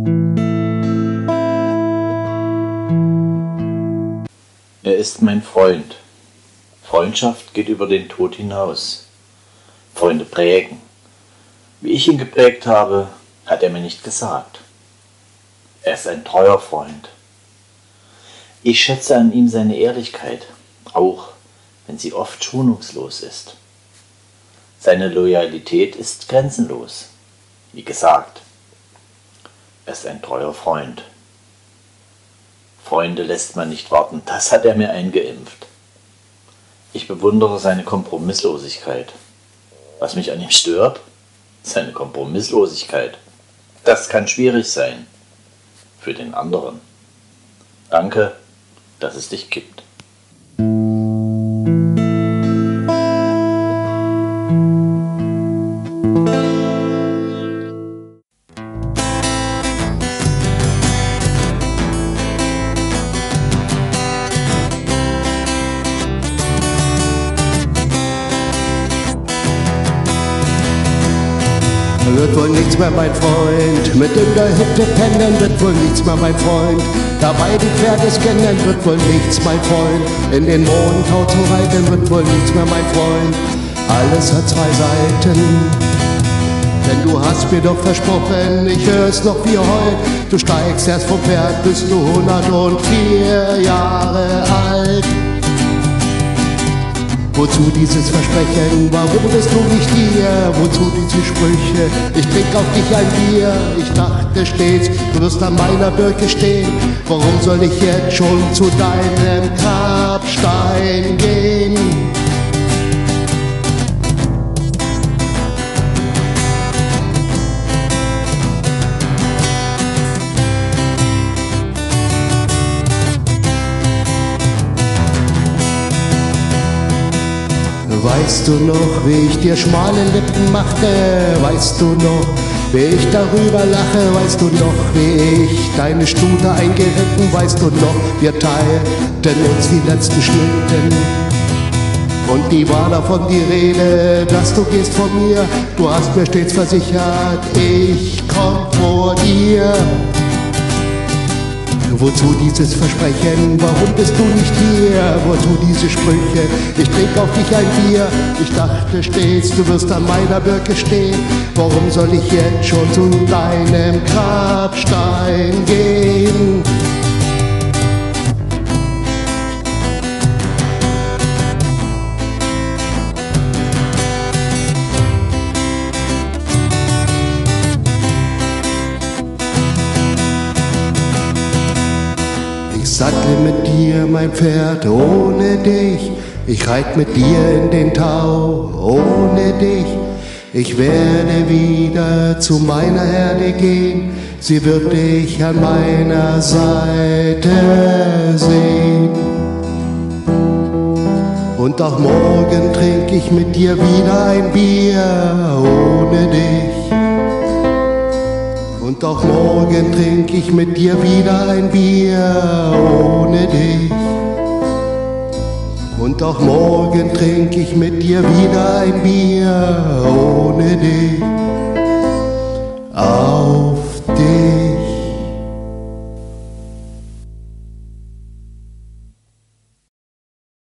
Er ist mein Freund. Freundschaft geht über den Tod hinaus. Freunde prägen. Wie ich ihn geprägt habe, hat er mir nicht gesagt. Er ist ein treuer Freund. Ich schätze an ihm seine Ehrlichkeit, auch wenn sie oft schonungslos ist. Seine Loyalität ist grenzenlos. Wie gesagt, er ist ein treuer Freund. Freunde lässt man nicht warten, das hat er mir eingeimpft. Ich bewundere seine Kompromisslosigkeit. Was mich an ihm stört? Seine Kompromisslosigkeit. Das kann schwierig sein. Für den anderen. Danke, dass es dich gibt. Wird wohl nichts mehr, mein Freund, mit in der Hütte pennen, wird wohl nichts mehr, mein Freund, dabei die Pferde scannen, wird wohl nichts, mein Freund, in den Mondtau zu reiten, wird wohl nichts mehr, mein Freund, alles hat zwei Seiten, denn du hast mir doch versprochen, ich hör's noch wie heut, du steigst erst vom Pferd, bist du 104 Jahre alt. Wozu dieses Versprechen? Warum bist du nicht hier? Wozu diese Sprüche? Ich trink auf dich ein Bier. Ich dachte stets, du wirst an meiner Birke stehen. Warum soll ich jetzt schon zu deinem Grabstein gehen? Weißt du noch, wie ich dir schmale Lippen machte? Weißt du noch, wie ich darüber lache? Weißt du noch, wie ich deine Stute eingeritten? Weißt du noch, wir teilten uns die letzten Schlitten? Und die war davon die Rede, dass du gehst von mir. Du hast mir stets versichert, ich komm vor dir. Wozu dieses Versprechen? Warum bist du nicht hier? Wozu diese Sprüche? Ich trink auf dich ein Bier. Ich dachte stets, du wirst an meiner Birke stehen. Warum soll ich jetzt schon zu deinem Grabstein gehen? Ich sattle mit dir mein Pferd ohne dich, ich reit mit dir in den Tau ohne dich. Ich werde wieder zu meiner Herde gehen, sie wird dich an meiner Seite sehen. Und auch morgen trink ich mit dir wieder ein Bier ohne dich. Und auch morgen trink ich mit dir wieder ein Bier ohne dich. Und auch morgen trink ich mit dir wieder ein Bier ohne dich.